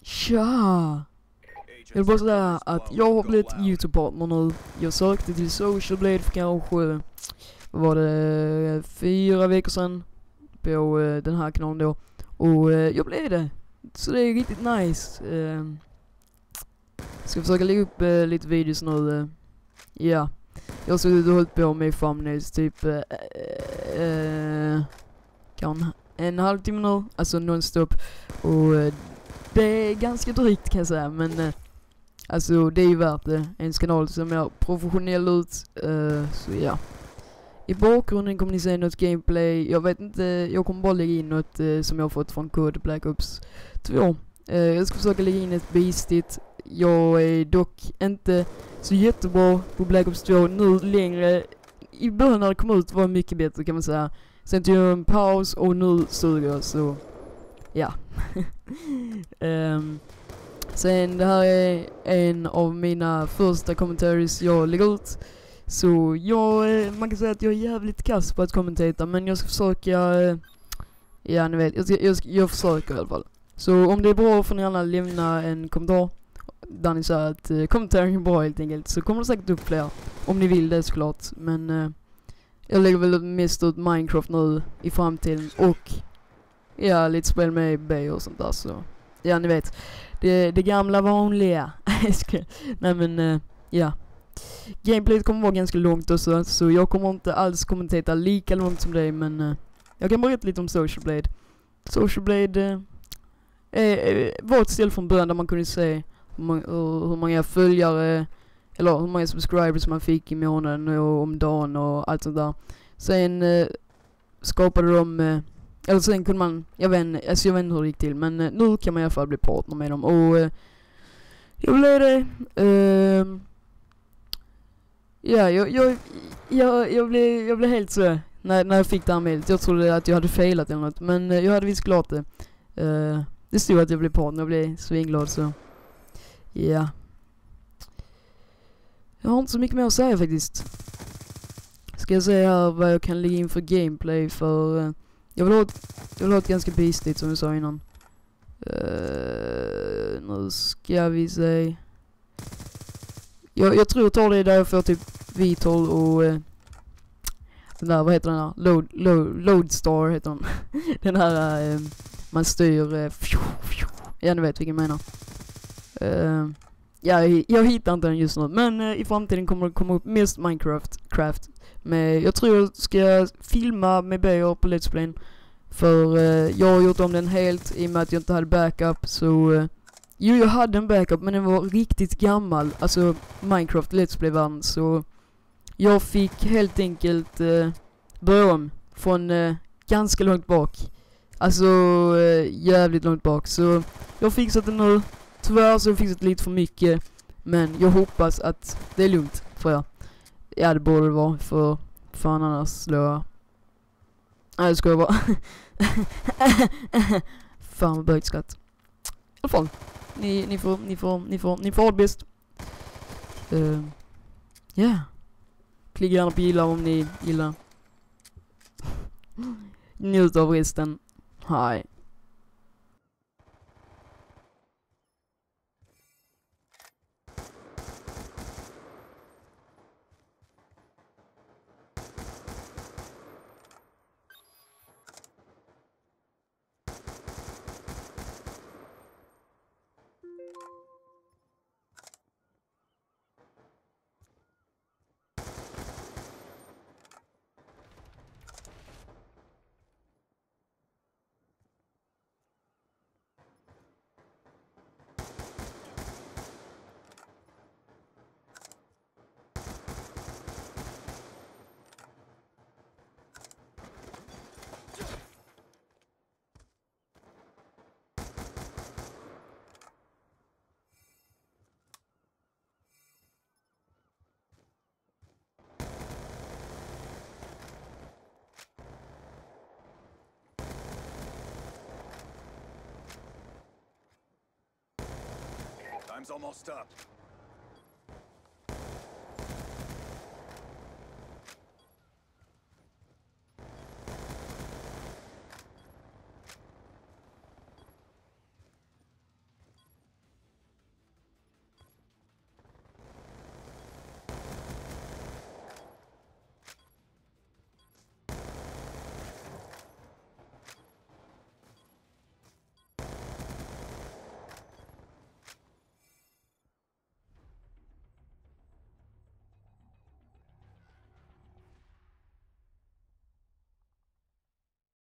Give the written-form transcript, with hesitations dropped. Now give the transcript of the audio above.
Tja! Jag vill bara säga att jag har blivit YouTube-partner nu. Jag sökte till Social Blade för kanske, vad var det, 4 veckor sedan på den här kanalen då. Och jag blev det. Så det är riktigt nice. Ska försöka lägga upp lite videos nu. Ja. Jag har suttit och hållit på med thumbnails typ en halvtimme nu. Alltså non-stop. Och det är ganska drygt kan jag säga. Men alltså det är ju värt det. En kanal som är professionell ut. Så ja. I bakgrunden kommer ni se något gameplay. Jag vet inte, jag kommer bara lägga in något som jag har fått från kod Black Ops 2. Jag ska försöka lägga in ett beastigt. Jag är dock inte så jättebra på Black Ops 2 nu längre. I början när det kom ut var det mycket bättre kan man säga. Sen tog jag en paus och nu suger jag så ja. Sen det här är en av mina första commentaries jag lägger ut. Så man kan säga att jag är jävligt kass på att kommentera, men jag ska försöka, ja ni vet, jag försöker i alla fall. Så om det är bra får ni gärna lämna en kommentar där ni säger att kommentaren är bra helt enkelt, så kommer det säkert upp fler. Om ni vill det såklart, men jag lägger väl mest ut Minecraft nu i framtiden och ja, lite spel med B och sånt där, så ja ni vet, det gamla vanliga. Nej men ja. Gameplayet kommer vara ganska långt också, så jag kommer inte alls kommentera lika långt som dig, men jag kan berätta lite om Social Blade. Social Blade var ett ställe från början där man kunde se hur många följare eller hur många subscribers man fick i månaden och om dagen och allt sånt där. Sen skapade de eller sen kunde man, jag vet inte hur det gick till, men nu kan man i alla fall bli partner med dem och jag blev det. Ja, jag blev helt så när jag fick det här mejlet. Jag trodde att jag hade failat eller något, men jag hade visst klart det. Det stod att jag blev partner, jag blev svinglad så. Ja. Jag har inte så mycket mer att säga faktiskt. Ska jag säga här vad jag kan lägga in för gameplay för jag vill ha ett ganska beastigt som jag sa innan. Nu ska vi se. Jag tror jag tar det där jag får typ Vitol och den där, vad heter den här? Loadstar heter den. Den här man styr ja ni vet vilken jag menar. Ja, jag hittar inte den just nu, men i framtiden kommer det komma upp mest Minecraft. Men jag tror jag ska filma med BR på Let's Play, för jag har gjort om den helt i och med att jag inte hade backup, så jo, jag hade en backup, men den var riktigt gammal. Alltså Minecraft Let's Play-världen. Så jag fick helt enkelt börja om från ganska långt bak. Alltså jävligt långt bak. Så jag har fixat det nu. Tyvärr så har jag fixat lite för mycket. Men jag hoppas att det är lugnt för er. Ja, det borde det vara. För fan annars slår jag. Nej, det ska jag bara. Fan vad böjt skatt. I alla fall. Ni får ha det bäst. Ja. Klicka gärna på gilla om ni gillar. Njut av resten. Hej. Time's almost up.